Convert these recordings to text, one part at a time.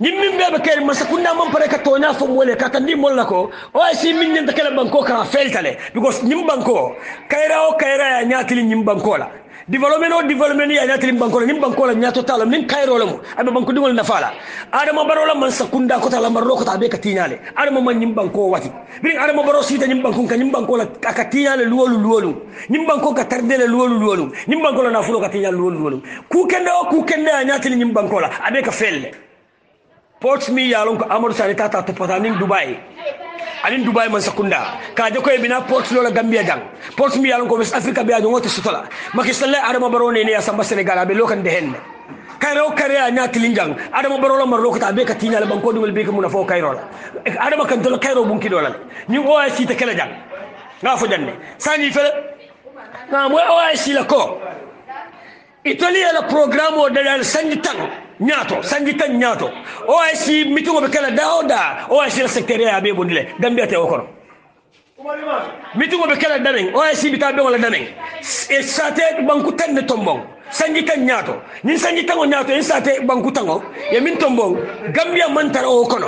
nyimmin bebe kere masakunda man pare ka tonya fo mole ka tandi molla ko o asi min nyanta kala banko ka feltale because nyim banko kayra ya nyatili nyim banko la development ya nyatili banko la nyim banko la nyato tala min kayro la mo abe banko dingol na fala adama barola man sakunda ko tala marlo ko tabe ka tinyale adama man nyim banko wati bin adama baro sita nyim banko ka nyim banko la ka tinyale luwolu nyim banko ka tardele luwolu nyim banko la na fulo ka tinyale luwolu ku kende ya nyatili nyim banko la abe ka felle ports mi yalon ko amadou sani tata to patanin dubai man sakunda ka je ko e bina ports lola gambia jang ports mi yalon ko west africa be ajo ngoto sutola makisalle adama barone ne ya samba senegal abe lokan de henne kayro kare a nyati linjang adama barola mar lokata be ka tinyal banko dum be ka muna fo kayro la adama kan dol kayro bunki dolal ni oasi te kala jang nga fo janne sani fele na mo oasi la ko italia la programme o dal sanji tan nyato o asi mitungo be kala daoda o asi la secrétaire abe bondile gambia te okono mitungo be kala damen o asi bitabe wala damen e sate banku tan tombong sanji tan nyato ni sanji tan nyato e sate banku tango e min tombong gambia mantara o kono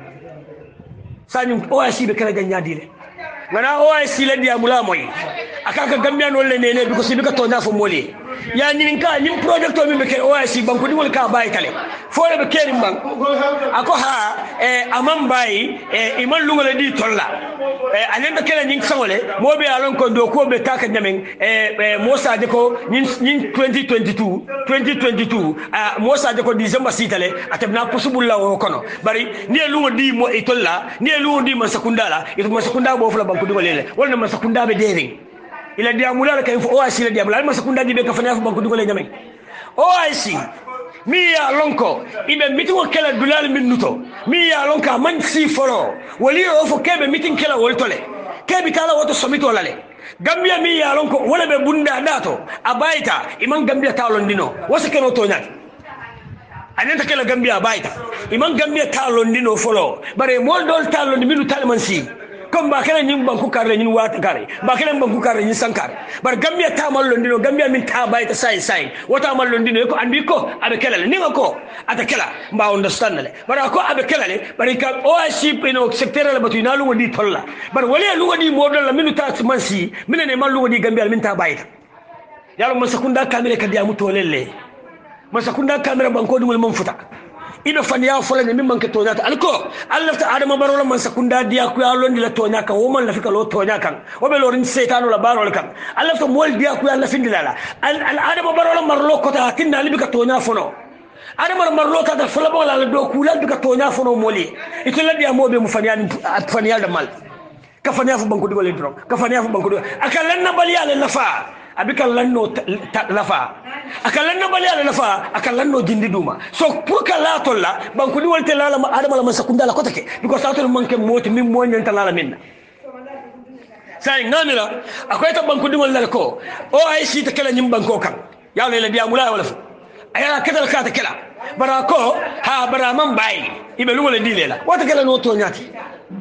sani o asi be kala nyadile ngana o asi la dia mula moy akaka gambia no le nene biko sibika to na fo moli ya ninka nim project to mi be ke o asi banku dingol ka bay kale fole be keri mbang ako ha amam bay iman lungole di tolla anenda kala ning sangole mobe alon ko do ko be taka nyamen mosa de ko nin 2022 mosa de ko december sitale atabna possible la o kono bari ni lungo di mo itolla ni lungo di masakundala ito masakunda bo fula banku dingole wala masakunda be dering ila diamula kay fo oasi la diamula masakunda di be ka fanya fo banku dingole nyamen oasi mi ya lonko ibe mitingo kala dulal minuto mi ya lonka man si folo wali o fo kebe mitin kala wol tole kebe kala woto somito lale gambia mi ya lonko wala be bunda dato abaita iman gambia talon dino wasa keno to nyati anenta kala gambia abaita iman gambia talon dino folo bare mol dol talon minu talman si comme ba kala nyim banku karre nyin wata kare ba kala banku karre nyin sankar bar gambia ta mal londino gambia min ta bayta sai wata mal londino ko andi ko abe kala ni ko ata kala ba understand le bar ko abe kala le bar ka oaship ino secteur la batu na lu wadi tolla bar wali lu wadi modol la minu ta mansi minene mal lu wadi gambia min ta bayta yalla mo sakunda kamere ka diamu tolelle mo sakunda kamere banko dum mon futa ibe fanya fola ne mimman ke toñata alko Allah ta adama barola man sakunda dia ku ya londi la toñaka wo man la fika lo toñakan o be lorin setanu la barol kan Allah ta mol dia ku ya la findilala al adama barola marlo ko ta tinna libi ka toña fono adama marlo ta da fola bola la do ku la bi ka toña fono moli ito la dia mobe mu fanya da mal ka fanya fu banko digole dron ka fanya fu banko akalan na bali ala lafa abikal lanno lafa akalan na bali ala lafa akalan no jindi duma so pour que la tolla banku di wolte la adama la masakunda la kotake because atul manke moti min mo nyanta la minna sai ngamira akoy ta banku di wol la ko o ay si ta kala nyim banko kan ya le dia mula wala fu ayala kedal ka ta kala barako ha baraman bay ibe lu wala dilela wata kala no to nyati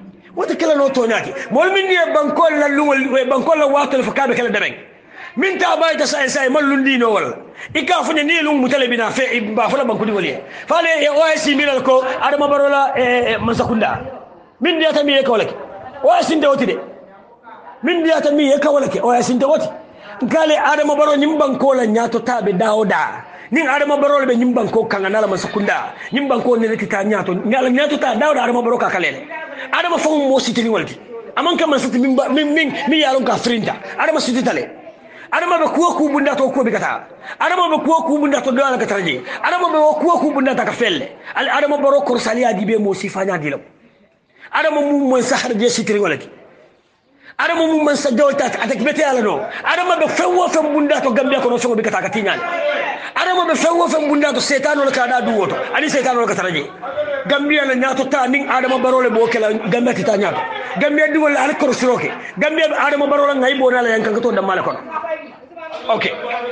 mol min ni banko la lu banko la wato fa ka be kala dabeng min ta bayta sai mallun dino wala ika funya ni lu mutalibina fe ba fala banku di wali fale e oasi miral ko adama barola masakunda min dia tami e kawlake oasi ndewoti de min dia tami e kawlake oasi ndewoti ngale adama baro nyim banko la nyato tabe daoda nin adama baro be nyim banko kanga nala masakunda nyim banko ne ta nyato ngala nyato ta daoda adama baro ka kalele adama fo mo sitini walti aman kam sitini min yalon ka frinta adama sititale adama be kuwa ku bunda to ko bigata adama be kuwa ku bunda to dala kataraje adama be kuwa ku bunda ta ka felle al adama baro ko saliya dibe mo sifanya dilam adama mu mon sahar je sitri walati adama mu man sa jawta atak bete ala no adama be fewo fe bunda to gambia ko no so bigata ka tinyal adama be fewo fe bunda to setano la ka da duwoto ali setano la kataraje gambia la nyato ta ning adama baro le bokela gambia ta nyato gambia di wala al ko siroke gambia adama baro la ngai bona la yankan to da mala kono okay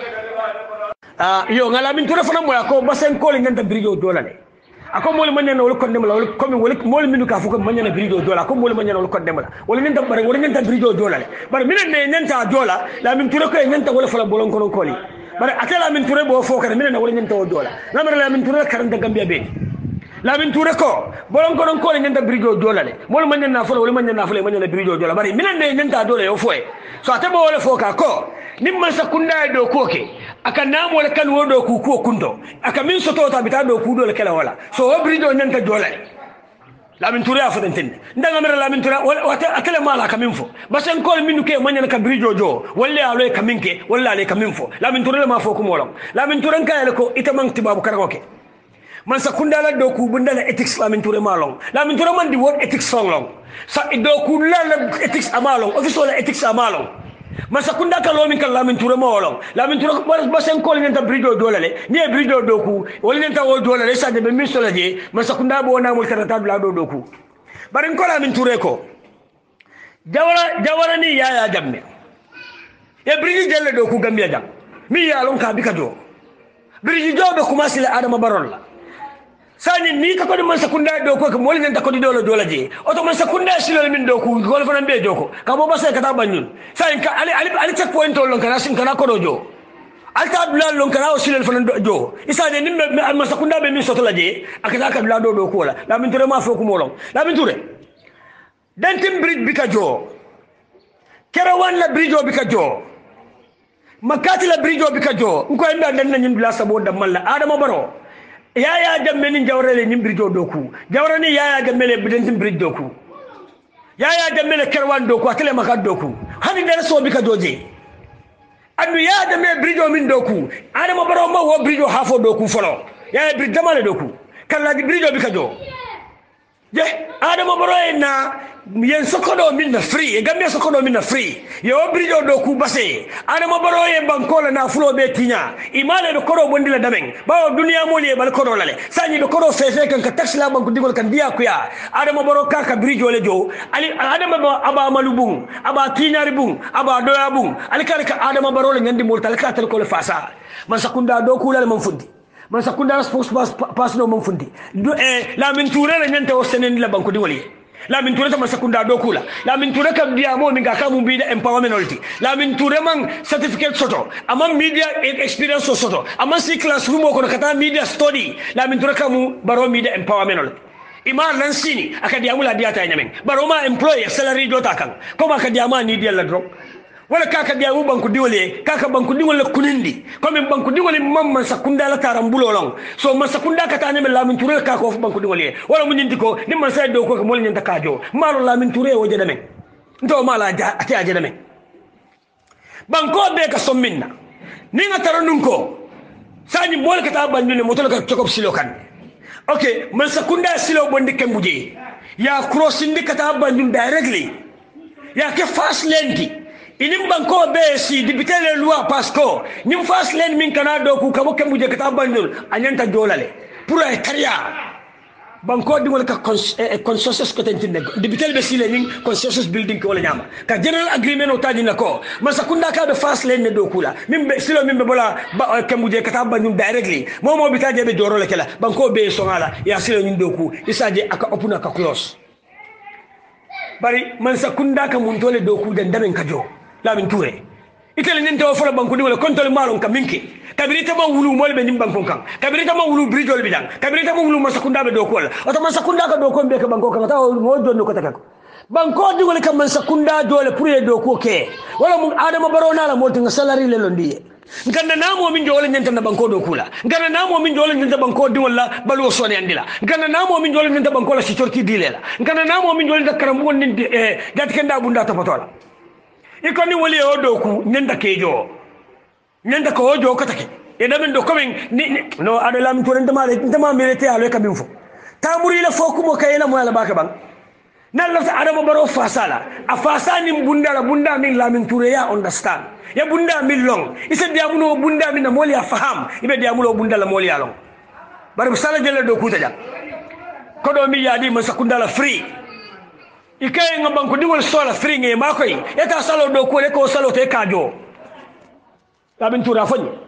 yo ngala min tura fana moya ko basen ko le nganta brido dolale ako mol manyana wol ko demala wol ko mol minu ka fuko manyana brido dola ko mol manyana wol ko demala wol nganta bare wol nganta brido dolale bare minen ne nganta dola la min tura ko nganta wol fala bolon kono koli bare atela min tura bo fokare minen wol nganta dola lamar la min tura karanta gambia be lamin ture ko bolon ko don ko nyanta bridge jolale mol man na folo wala man na folo man na bridge jola bari minan de nyanta dole yo foye so atabo wala foka ko nimman sakunda do koke aka namo le kan wodo ku ko kundo aka min soto ta bita do ku dole kala wala so o bridge nyanta jolale lamin ture afa den tin ndanga mera lamin ture wata akala mala kamin fo basen ko minu ke man ka bridge jo walla alo kaminke walla ale kamin fo lamin ture ma fo ko molom lamin ture kan ko itaman tibabu karagoke man sakunda la doku bunda la ethics lamin ture malong lamin ture man di word ethics song long sa doku la ethics amalong official ethics amalong man sakunda ka lomin kan lamin ture molong lamin ture basen ko ngenta bridge dolale ni bridge doku wala ngenta wo dolale sa de be min solaje man sakunda bo na mul tarata la do doku barin ko lamin ture ko jawara ni yaya jamme e bridge jelle doku gambia jam mi ya lon ka bika do bridge do be kuma sila adama barol la sani ni ka ko man sakunda do ko mo len ta ko di dolo je oto man sakunda silo min do ko gol fana be joko ka bo basa ka ta banyun sai ka ali check point lon kana sin kana ko do alta abdullah lon kana o silo fana do isa de nimbe man sakunda be min soto laje akata ka abdullah do ko la la min ture ma fo ko molon la min ture dentim bridge bika jo kerawan la bridge bika jo makati la bridge bika jo ko enda dan na nyin bla sabo da malla adama baro yaya jamme ni jawrele ni bridge doku jawrani yaya jamme le bidentin bridge doku yaya jamme le kerwan doku atele maka doku hani dara so bika doje anu yaya jamme bridge min doku adama baro ma wo bridge hafo doku folo yaya bridge damale doku kala di bridge bika jo je adama baro na yen sokodo min na free e gambe sokodo min na free yo bridge doku base adama baro e bankola na fulo be tinya imale do koro bondila damen bawo duniya moli e bal koro lale sanyi do koro fefe kan ka taxi la banku digol kan dia kuya adama baro ka bridge wala jo ali adama ba aba malubung aba tinyari bung aba doya bung ali ka adama baro le nyandi mortal ka tel ko le fasa man sakunda doku lale man fundi man sakunda spokes pass no man fundi la min touré le nyante o senen la banku digol la min ture ma sakunda do kula la min ture kam dia mo min ga kamu bi empowerment olti la min ture man certificate soto amma media experience soto amma si classroom ko kata media study la min ture kamu baro media empowerment olti ima lansini akadi amula dia ta nyamen baro ma employer salary do takan ko ma akadi ama ni dia la drop wala kaka dia mu banku diwole kaka banku diwole kunindi comme banku diwole mamman sakunda la tarambulo long so man sakunda kata nyame la min ture kaka of banku diwole wala mu nyindi ko ni man say do ko mo nyanta kajo malo la min ture o jedame ndo mala ati a jedame banko be ka somminna ni nga taranun ko sani mol kata banjune motol ka chokop silo kan okay man sakunda silo bondi kembuje ya crossing kata banjun directly ya ke fast lane inim banko be si dibitele loi pasco nim fast lane min kana do ku kabo kembuje kata bandul anyanta dolale pour ay kariya banko dingol ka consensus ko tentinde dibitele be si lening consensus building ko wala nyama ka general agreement o tadi nako masakunda ka be fast lane ne do kula min be silo min be bola kembuje kata bandul directly momo bitaje be dorole kala banko be songala ya silo nyin do ku isaje aka opuna ka close bari man sakunda ka mun tole do ku den damen kajo lamin ture itele nente o fala banku wala kontol malon ka minke kabirita ma wulu mol be nim bankon kan kabirita ma wulu bridol bidan kabirita ma wulu masakunda be do ko wala oto masakunda ka do ko be ka banko kan ta mo do ko takako banko di wala kam masakunda dole pour e do ko ke wala mun adama barona la mo tinga salary le londi nganda namo min jole nyanta na banko do kula nganda namo min jole nyanta banko di wala balu sone andila nganda namo min jole nyanta banko la sitorti dilela nganda namo min jole dakaram wonni gat kenda bunda to patola ikoni wali o doku nyanda kejo nyanda ko ojo katake e damen do komen no adala mi to ndama merete alo kabin fo tamuri la foku mo kayela mo ala baka bang nan la adama baro fasala a fasani bunda min la min ture ya understand ya bunda min long ise diamuno bunda min moli ya faham ibe diamulo bunda la moli ya long bar sala jelle do kuta ja ko do mi yadi ma sakunda la free ikaye ngabanko dingol sola free nge makoy eta salo do ko le ko salo te kajo labin tura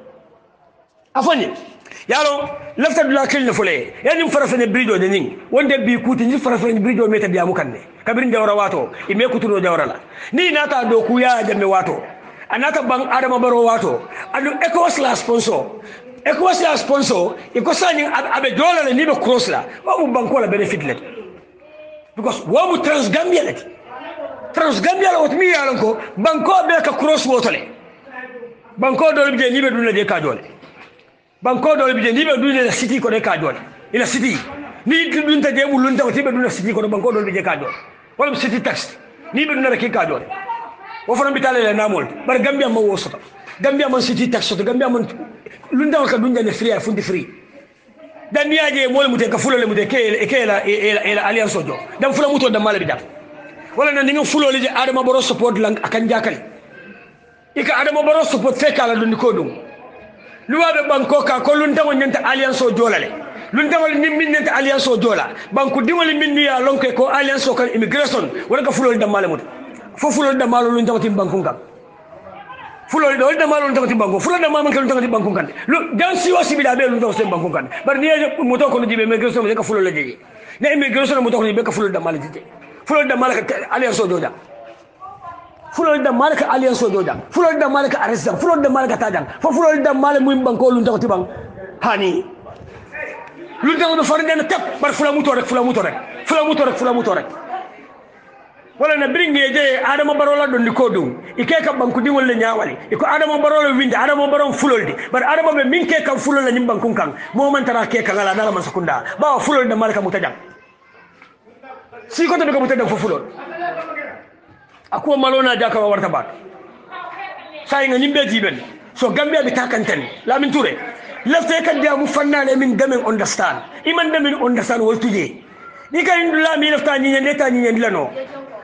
afanye yalo lafta dula kilne fule yani farafene brido de ning wonde bi kuti ni farafene brido meta diamu kanne kabirin jawra wato ime kutuno jawra la ni nata do ku ya jamme wato anata bang adama baro wato adu ecos la sponsor e ko wasi sponsor e ko sani abe dola le ni be cross la wa mu banko la benefit let because wa mu transgambia let transgambia la otmi ya lanko banko be ka cross wotole banko do be ni be dunna de ka dole banko do be ni be dunna la city ko de ka dole ila city ni dunta de mu lunta ko be dunna city ko banko do be ka dole wala city tax ni be dunna ke ka dole o fana bitale le namol bar gambia ma wosoto gambia man city tax to gambia man lunda ka dunja ne free fundi free dan niaje mol mute ka fulole mute ke la alliance ojo dan fula muto da mala bi dal wala na ninga fulole je adama boro support lang akan jakali ika adama boro support fe kala dundi ko dum luwabe banko ka ko lunda won nyanta alliance ojo lale lunda wal min nyanta alliance ojo la banko dimali min ya lonke ko alliance ko immigration wala ka fulole da mala mute fo fulole da malo lunda watim banko ngam fulol do da malon tangati banko fulol da mamman kan tangati banko kan lu dan si wasi bi da be lu do sen banko kan bar ni mo to ko jibe immigration be ka fulol la jeje ne immigration mo to ko be ka fulol da mal jeje fulol da mal ka alliance joja fulol da mal ka alliance joja fulol da mal ka arrest fulol da mal ka tajang fo fulol da mal muy banko lu tangati bang hani lu tangati far den tap bar fula muto rek wala na bringe je adama barola don di kodum ike ka banku di wala nyaawali iko adama barola winde adama baron fuloldi bar adama be minke kam fulola nyim bankun kan mo man tara ke kan ala dala man sakunda ba fulol de malaka mutajam si ko to be ko mutajam fo fulol akko malona jaka warta ba say nga nyimbe jiben so gambia bi takantani la min touré lafte kan dia mu fannale min demen understand iman demen understand wol tuje ni kan la mi lafta ni nyande ta ni nyande lano